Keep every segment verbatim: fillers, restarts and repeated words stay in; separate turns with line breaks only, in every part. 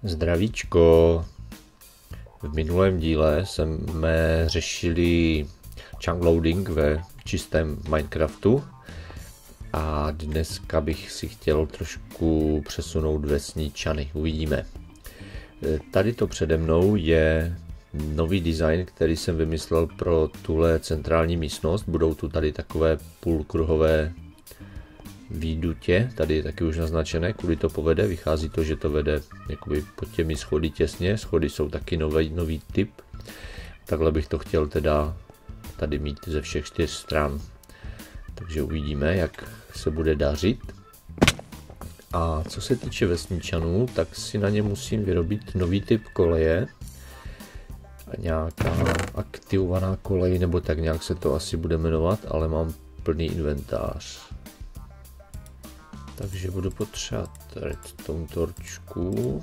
Zdravíčko. V minulém díle jsme řešili chunk loading ve čistém Minecraftu a dneska bych si chtěl trošku přesunout vesničany. Uvidíme. Tady to přede mnou je nový design, který jsem vymyslel pro tuhle centrální místnost. Budou tu tady takové půlkruhové výdutě, tady je taky už naznačené, kudy to povede. Vychází to, že to vede jakoby pod těmi schody těsně. Schody jsou taky nový, nový typ. Takhle bych to chtěl teda tady mít ze všech čtyř stran. Takže uvidíme, jak se bude dařit. A co se týče vesničanů, tak si na ně musím vyrobit nový typ koleje. A nějaká aktivovaná kolej, nebo tak nějak se to asi bude jmenovat, ale mám plný inventář. Takže budu potřebovat redstone torčku.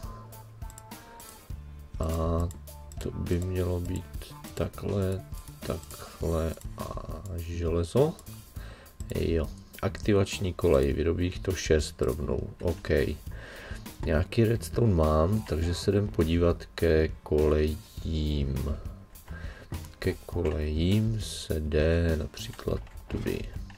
A to by mělo být takhle, takhle a železo. Jo, aktivační kolej, vyrobí jich to šest rovnou, OK. Nějaký redstone mám, takže se jdem podívat ke kolejím. Ke kolejím se jde například tudy.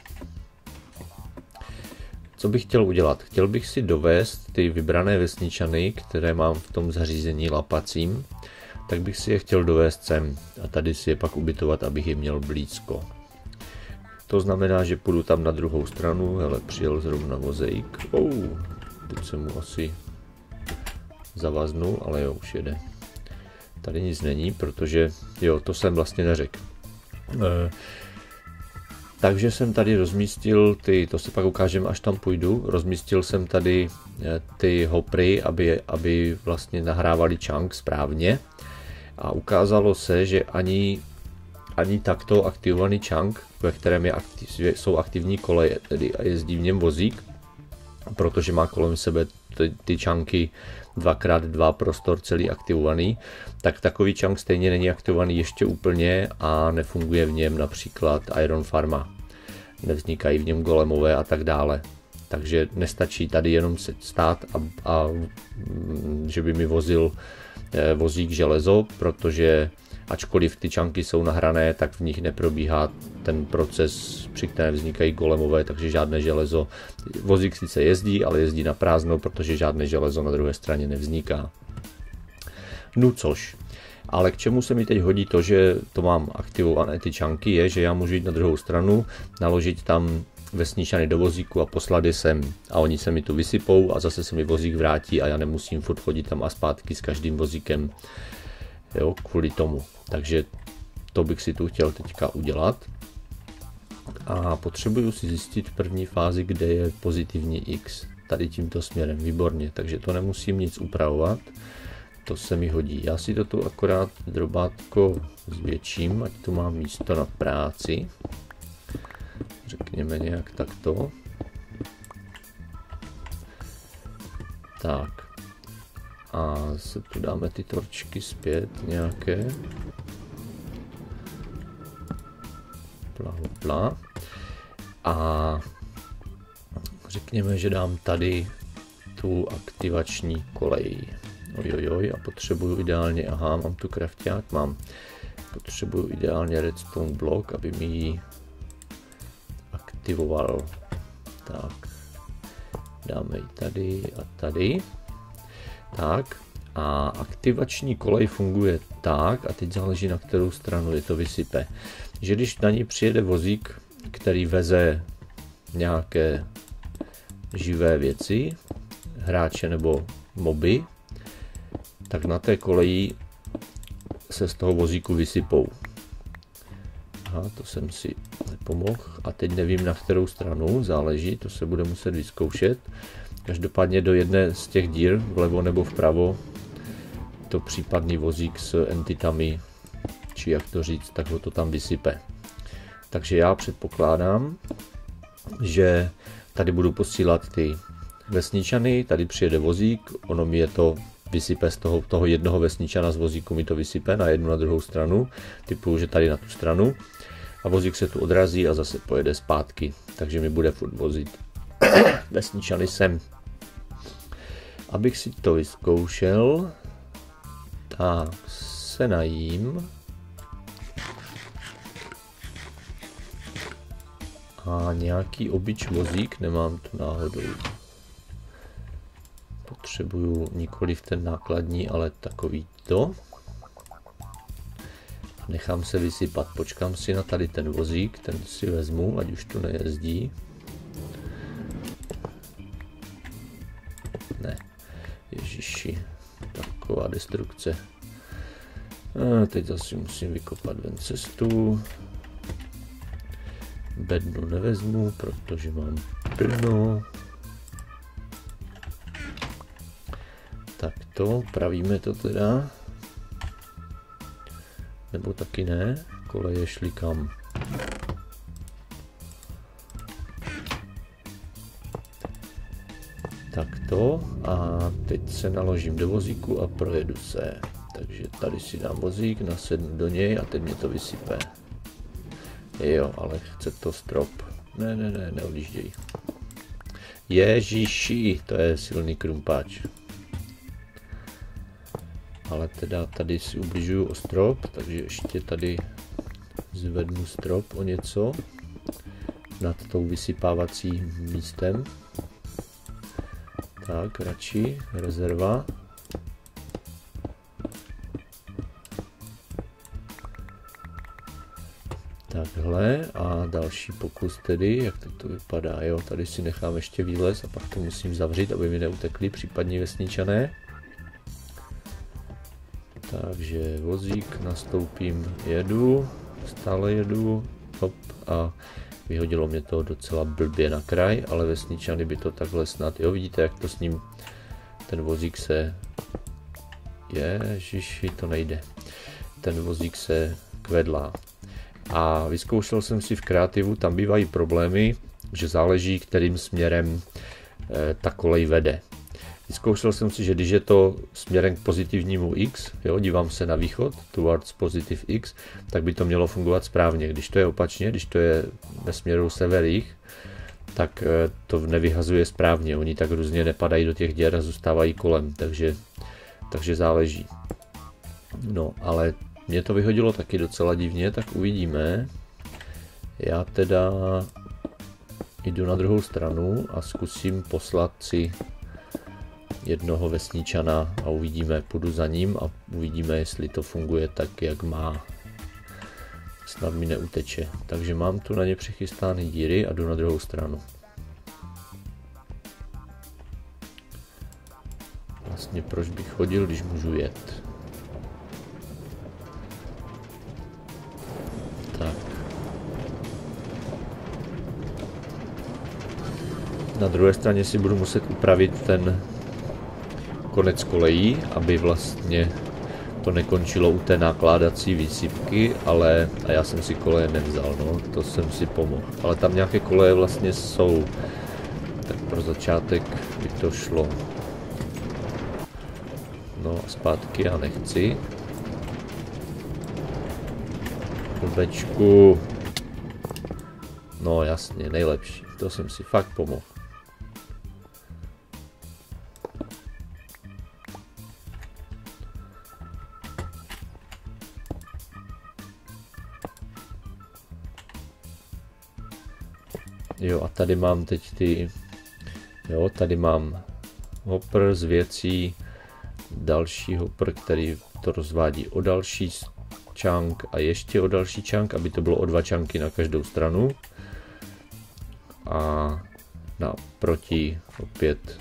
Co bych chtěl udělat? Chtěl bych si dovést ty vybrané vesničany, které mám v tom zařízení lapacím, tak bych si je chtěl dovést sem a tady si je pak ubytovat, abych je měl blízko. To znamená, že půjdu tam na druhou stranu, hele, přijel zrovna vozejk. Oh, teď se mu asi zavaznul, ale jo, už jede. Tady nic není, protože, jo, to jsem vlastně neřekl. E, takže jsem tady rozmístil ty, to si pak ukážem, až tam půjdu, rozmístil jsem tady ty hopry, aby, aby vlastně nahrávali chunk správně. A ukázalo se, že ani ani takto aktivovaný chunk, ve kterém je aktiv, jsou aktivní koleje, tedy jezdí v něm vozík, protože má kolem sebe ty, ty chunky dva krát dva prostor celý aktivovaný, tak takový chunk stejně není aktivovaný ještě úplně a nefunguje v něm například Iron Farma. Nevznikají v něm golemové a tak dále. Takže nestačí tady jenom stát a, a že by mi vozil vozík železo, protože ačkoliv ty chunky jsou nahrané, tak v nich neprobíhá ten proces, při kterém vznikají golemové, takže žádné železo. Vozík sice jezdí, ale jezdí na prázdno, protože žádné železo na druhé straně nevzniká. No což, ale k čemu se mi teď hodí to, že to mám aktivované ty chunky, je, že já můžu jít na druhou stranu, naložit tam vesničany do vozíku a poslat je sem. A oni se mi tu vysypou a zase se mi vozík vrátí a já nemusím furt chodit tam a zpátky s každým vozíkem. Jo, kvůli tomu. Takže to bych si tu chtěl teďka udělat. A potřebuju si zjistit v první fázi, kde je pozitivní X. Tady tímto směrem, výborně. Takže to nemusím nic upravovat. To se mi hodí. Já si to tu akorát drobátko zvětším, ať tu mám místo na práci. Řekněme nějak takto. Tak. A se tu dáme ty torčky zpět nějaké. Pla, pla. A řekněme, že dám tady tu aktivační kolej. Ojojoj, a potřebuju ideálně, aha, mám tu krafťák, mám. Potřebuju ideálně redstone blok, aby mi ji aktivoval. Tak. Dáme ji tady a tady. Tak a aktivační kolej funguje tak, a teď záleží, na kterou stranu je to vysype, že když na ní přijede vozík, který veze nějaké živé věci, hráče nebo moby, tak na té koleji se z toho vozíku vysypou. Aha, to jsem si nepomohl a teď nevím, na kterou stranu, záleží, to se bude muset vyzkoušet. Každopádně do jedné z těch dír, vlevo nebo vpravo, to případný vozík s entitami, či jak to říct, tak ho to tam vysype. Takže já předpokládám, že tady budu posílat ty vesničany, tady přijede vozík, ono mi je to vysype z toho, toho jednoho vesničana z vozíku, mi to vysype na jednu na druhou stranu, typu, že tady na tu stranu a vozík se tu odrazí a zase pojede zpátky, takže mi bude furt vozit vesničany sem. Abych si to vyzkoušel, tak se najím. A nějaký obyč vozík nemám tu náhodou. Potřebuju nikoliv ten nákladní, ale takový to. Nechám se vysypat, počkám si na tady ten vozík, ten si vezmu, ať už tu nejezdí. Ne, ježiši, taková destrukce. A teď zase musím vykopat ven cestu. Bednu nevezmu, protože mám plno. Tak to, pravíme to teda. Nebo taky ne, koleje šly kam. Tak to a teď se naložím do vozíku a projedu se. Takže tady si dám vozík, nasednu do něj a teď mě to vysype. Jo, ale chce to strop. Ne, ne, ne, neodjížděj. Ježiši, to je silný krumpáč. Ale teda tady si ubližuju o strop, takže ještě tady zvednu strop o něco nad tou vysypávacím místem. Tak, radši, rezerva. Takhle a další pokus tedy, jak teď to vypadá. Jo, tady si nechám ještě výlez a pak to musím zavřít, aby mi neutekli případní vesničané. Takže vozík, nastoupím, jedu, stále jedu, hop, a vyhodilo mě to docela blbě na kraj, ale vesničany by to takhle snad, jo, vidíte, jak to s ním, ten vozík se, ježiši, to nejde, ten vozík se kvedlá. A vyzkoušel jsem si v kreativu, tam bývají problémy, že záleží, kterým směrem e, ta kolej vede. Vyzkoušel jsem si, že když je to směrem k pozitivnímu X, jo, dívám se na východ, towards positive X, tak by to mělo fungovat správně. Když to je opačně, když to je ve směru sever-jih, tak e, to nevyhazuje správně. Oni tak různě nepadají do těch děr a zůstávají kolem, takže, takže záleží. No, ale mě to vyhodilo taky docela divně, tak uvidíme. Já teda jdu na druhou stranu a zkusím poslat si jednoho vesničana a uvidíme, půjdu za ním a uvidíme, jestli to funguje tak, jak má. Snad mi neuteče. Takže mám tu na ně přichystány díry a jdu na druhou stranu. Vlastně proč bych chodil, když můžu jet? Tak. Na druhé straně si budu muset upravit ten konec kolejí, aby vlastně to nekončilo u té nakládací výsypky, ale a já jsem si koleje nevzal, no, to jsem si pomohl. Ale tam nějaké koleje vlastně jsou, tak pro začátek by to šlo. No a zpátky já nechci. Blbečku. No jasně, nejlepší, to jsem si fakt pomohl. Jo, a tady mám teď ty, jo, tady mám hopper z věcí, další hopper, který to rozvádí o další chunk a ještě o další chunk, aby to bylo o dva chunky na každou stranu. A naproti opět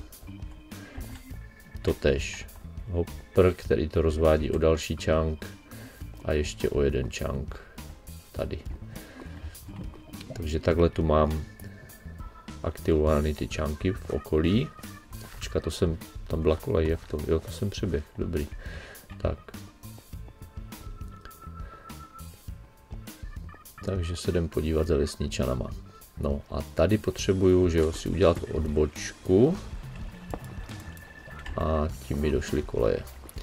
totéž hopper, který to rozvádí o další chunk a ještě o jeden chunk tady. Takže takhle tu mám aktivovány ty čánky v okolí. Počkat, to jsem, tam byla kolej, jak to, jo, to jsem přeběh, dobrý. Tak. Takže se jdem podívat za vesničanama. No a tady potřebuju, že jo, si udělat odbočku. A tím mi došly koleje.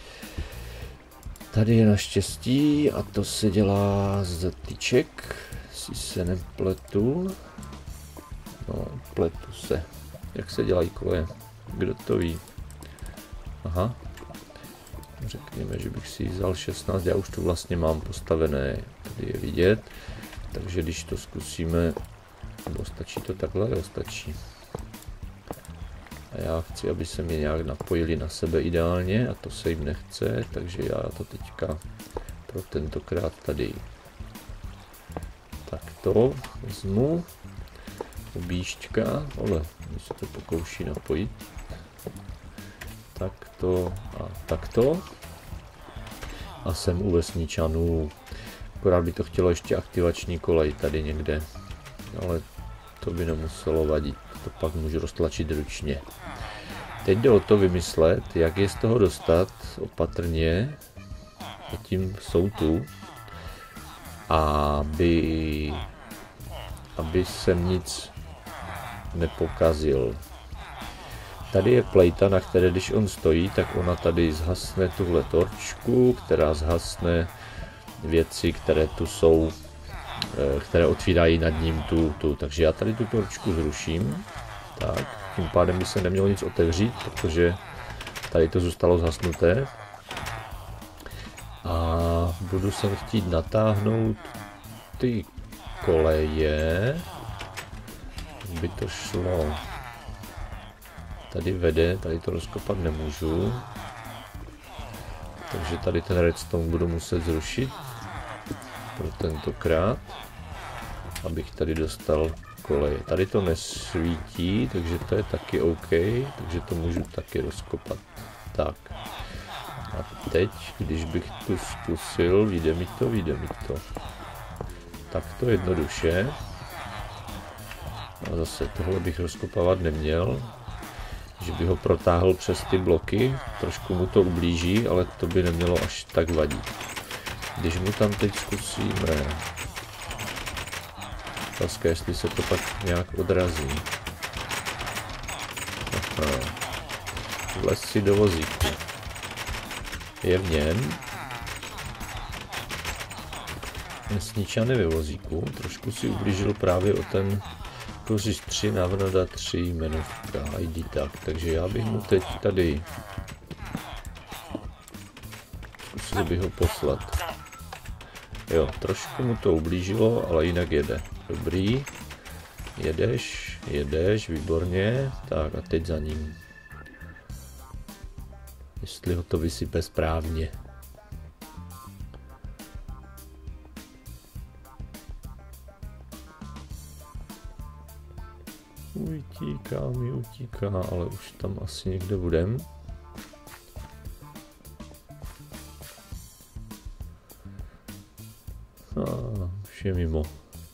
Tady je naštěstí a to se dělá z tyček, si se nepletu. No, pletu se. Jak se dělají koleje? Kdo to ví? Aha. Řekněme, že bych si vzal šestnáct, já už to vlastně mám postavené, tady je vidět. Takže když to zkusíme, nebo stačí to takhle, jo, stačí. A já chci, aby se mě nějak napojili na sebe ideálně a to se jim nechce, takže já to teďka pro tentokrát tady takto vezmu. Objížďka, ale když se to pokouší napojit. Takto a takto. A jsem u vesničanů. Akorát by to chtělo ještě aktivační kolej tady někde. Ale to by nemuselo vadit. To pak můžu roztlačit ručně. Teď jde o to vymyslet, jak je z toho dostat opatrně. Zatím jsou tu. Aby, aby jsem nic nepokazil. Tady je plejta, na které když on stojí, tak ona tady zhasne tuhle torčku, která zhasne věci, které tu jsou, které otvírají nad ním tu, tu. Takže já tady tu torčku zruším. Tak, tím pádem by se nemělo nic otevřít, protože tady to zůstalo zhasnuté. A budu sem chtít natáhnout ty koleje, by to šlo. Tady vede, tady to rozkopat nemůžu. Takže tady ten redstone budu muset zrušit pro tentokrát, abych tady dostal koleje. Tady to nesvítí, takže to je taky OK, takže to můžu taky rozkopat. Tak. A teď, když bych tu zkusil, vyjde mi to, vyjde mi to. Tak to jednoduše. A zase tohle bych rozkopávat neměl, že by ho protáhl přes ty bloky, trošku mu to ublíží, ale to by nemělo až tak vadit. Když mu tam teď zkusíme, otázka, jestli se to pak nějak odrazí. Aha. Vlez si do vozíku. Je v něm. Vesničany ve vozíku, trošku si ublížil právě o ten kořiš tři, návrada tři, jmenovka, I D tak, takže já bych mu teď tady zkusil bych ho poslat. Jo, trošku mu to ublížilo, ale jinak jede. Dobrý. Jedeš, jedeš, výborně. Tak a teď za ním. Jestli ho to vysype správně. Utíká mi, utíká, ale už tam asi někde budem. A už je mimo.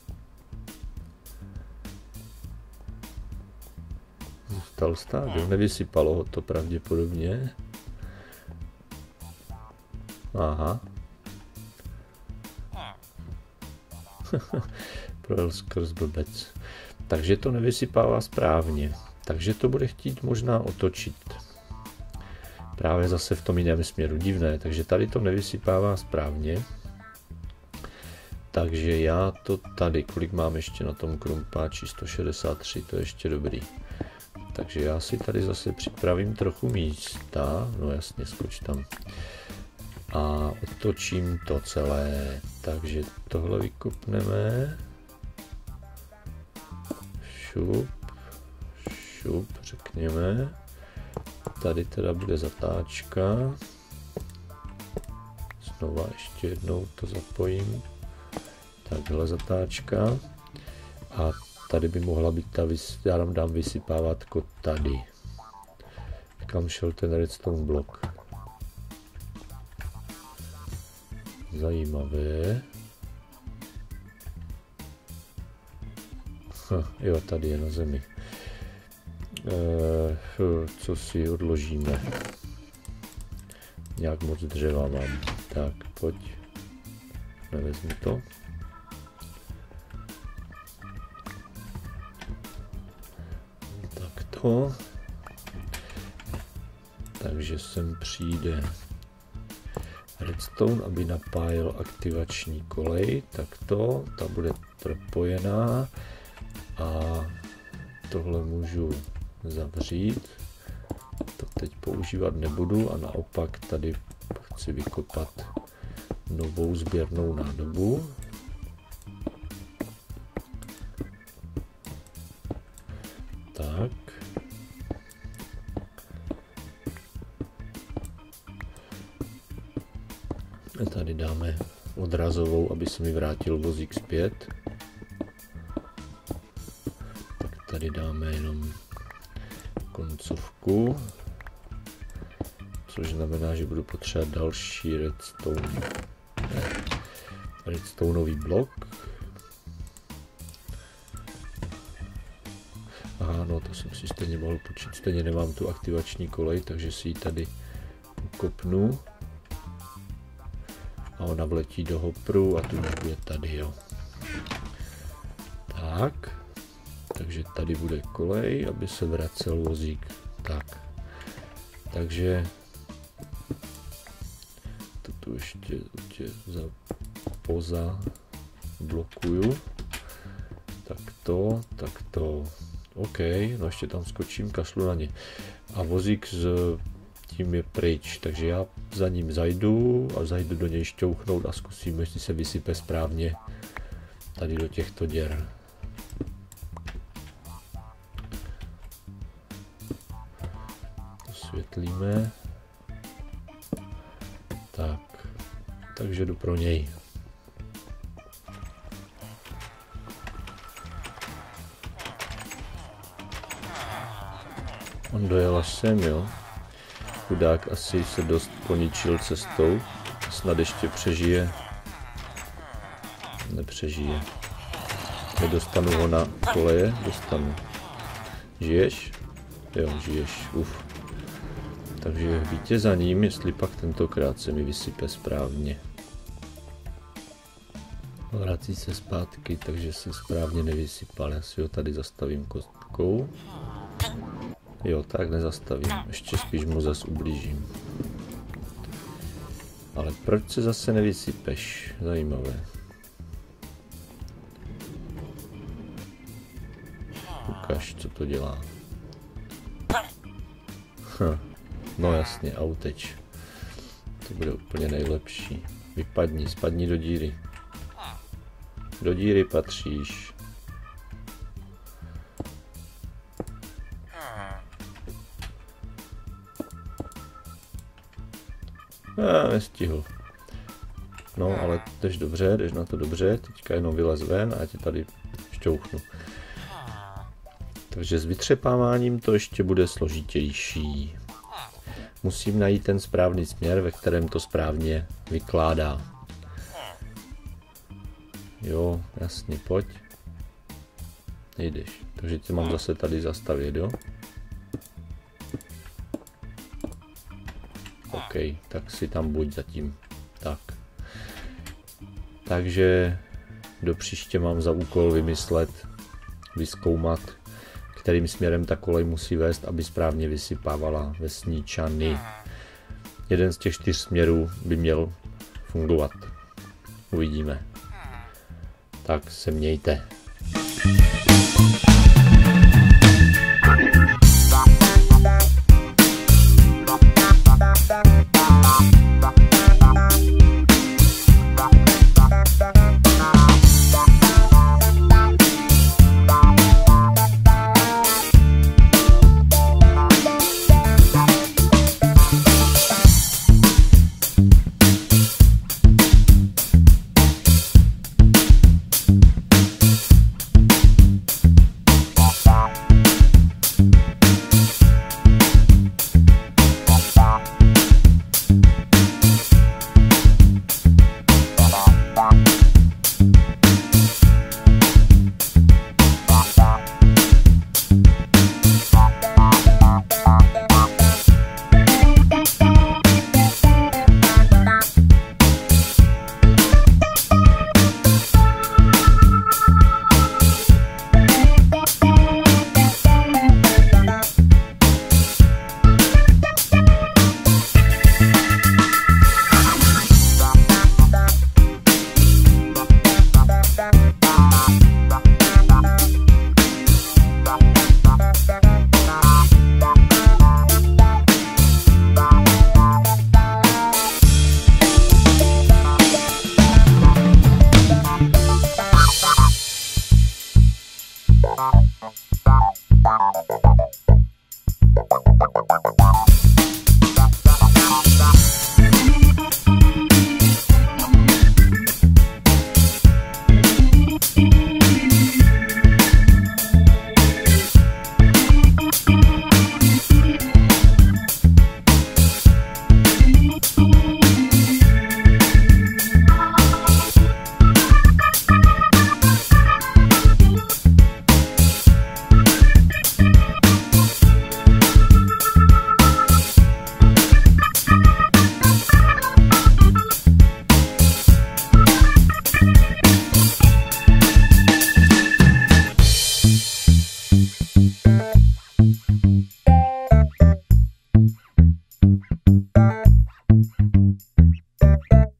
Zůstal stát, jo? Nevysypalo ho to pravděpodobně. Aha. Projel skrz blbec. Takže to nevysypává správně. Takže to bude chtít možná otočit. Právě zase v tom jiném směru. Divné. Takže tady to nevysypává správně. Takže já to tady, kolik mám ještě na tom krumpáči, sto šedesát tři, to je ještě dobrý. Takže já si tady zase připravím trochu místa. No jasně, skoč tam. A otočím to celé. Takže tohle vykopneme. Šup, šup, řekněme. Tady teda bude zatáčka. Znova ještě jednou to zapojím. Takhle zatáčka. A tady by mohla být ta, já tam dám vysypávátko tady. Kam šel ten redstone blok? Zajímavé. Ha, jo, tady je na zemi. E, co si odložíme? Nějak moc dřeva mám. Tak, pojď. Nevezmu to. Tak to. Takže sem přijde redstone, aby napájel aktivační kolej. Tak to, ta bude propojená. A tohle můžu zavřít. To teď používat nebudu a naopak tady chci vykopat novou sběrnou nádobu. Tak. A tady dáme odrazovou, aby se mi vrátil vozík zpět. Tak tady dáme jenom koncovku, což znamená, že budu potřebovat další redstone, ne, redstoneový blok. Aha, no to jsem si stejně mohl počít, stejně nemám tu aktivační kolej, takže si ji tady ukopnu. A ona vletí do hopru a tu bude tady, jo. Tak. Takže tady bude kolej, aby se vracel vozík. Tak. Takže to tu ještě, ještě za poza blokuju. Tak to, tak to. OK, no ještě tam skočím, kašlu na ně. A vozík s tím je pryč, takže já za ním zajdu a zajdu do něj šťouchnout a zkusím, jestli se vysype správně tady do těchto děr. Osvětlíme. Tak, takže jdu pro něj. On dojel až sem, jo. Chudák asi se dost poničil cestou. Snad ještě přežije. Nepřežije. Nedostanu ho na koleje? Dostanu. Žiješ? Jo, žiješ. Uf. Takže víte za ním, jestli pak tentokrát se mi vysype správně. Vrací se zpátky, takže se správně nevysypal. Já si ho tady zastavím kostkou. Jo, tak nezastavím. Ještě spíš mu zas ublížím. Ale proč se zase nevysypeš? Zajímavé. Ukaž, co to dělá. Hm. No jasně, auteč. To bude úplně nejlepší. Vypadni, spadni do díry. Do díry patříš. Já nestihl. No, ale jdeš dobře, jdeš na to dobře, teďka jenom vylez ven a já tě tady šťouchnu. Takže s vytřepáváním to ještě bude složitější. Musím najít ten správný směr, ve kterém to správně vykládá. Jo, jasně, pojď. Nejdeš. Takže tě mám zase tady zastavit, jo? OK, tak si tam buď zatím. Tak. Takže do příště mám za úkol vymyslet, vyzkoumat, kterým směrem ta kolej musí vést, aby správně vysypávala vesničany. Jeden z těch čtyř směrů by měl fungovat. Uvidíme. Tak se mějte.
you.